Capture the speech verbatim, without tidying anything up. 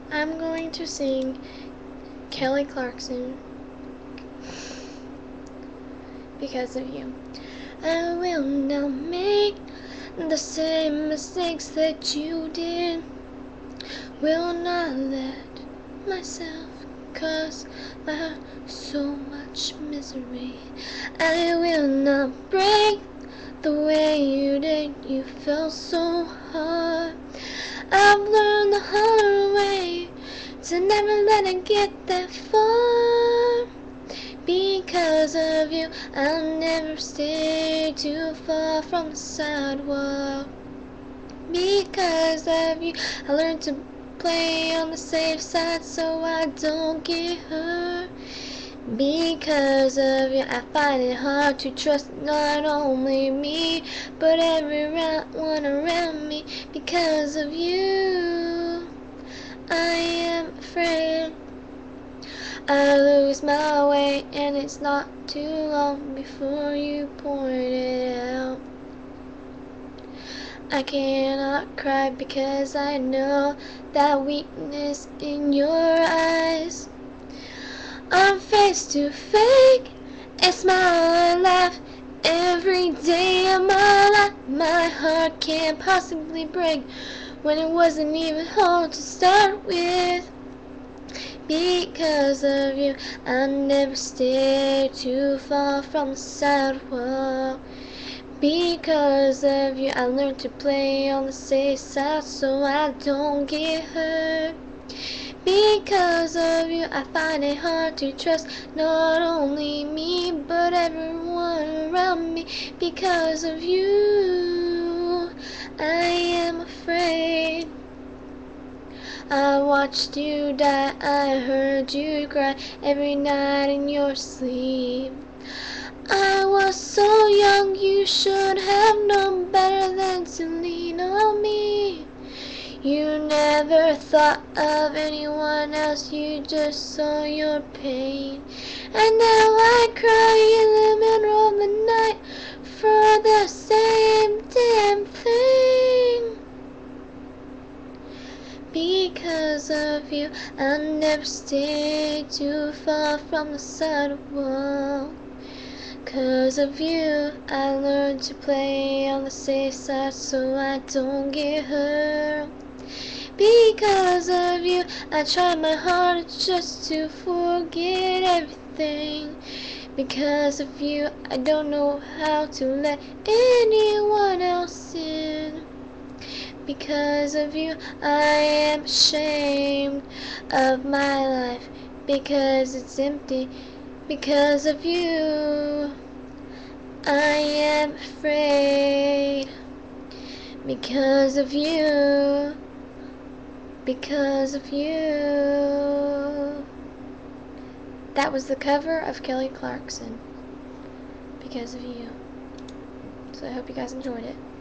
I'm going to sing Kelly Clarkson, Because of You. I will not make the same mistakes that you did. Will not let myself cause my heart so much misery. I will not break the way you did. You fell so hard. I've learned the hard way to never let it get that far. Because of you, I'll never stay too far from the sidewalk. Because of you, I learned to play on the safe side so I don't get hurt. Because of you, I find it hard to trust not only me, but everyone around me. Because of you, I am afraid I lose my way, and it's not too long before you point it out. I cannot cry because I know that weakness in your eyes. I'm faced to fake a smile and laugh every day of my life. My heart can't possibly break when it wasn't even hard to start with. Because of you, I'll never stay too far from the sidewalk. Because of you, I learned to play on the safe side so I don't get hurt. Because of you, I find it hard to trust not only me, but everyone around me. Because of you, I am afraid. I watched you die, I heard you cry every night in your sleep. I was so young, you should have known better than to lean on me. You never thought of anyone else, you just saw your pain. And now I cry in the middle of the night for the same damn thing. Because of you, I'll never stay too far from the sidewalk. Cause of you, I learned to play on the safe side so I don't get hurt. Because of you, I try my hardest just to forget everything. Because of you, I don't know how to let anyone else in. Because of you, I am ashamed of my life, because it's empty. Because of you, I am afraid. Because of you, because of you. That was the cover of Kelly Clarkson, Because of You. So I hope you guys enjoyed it.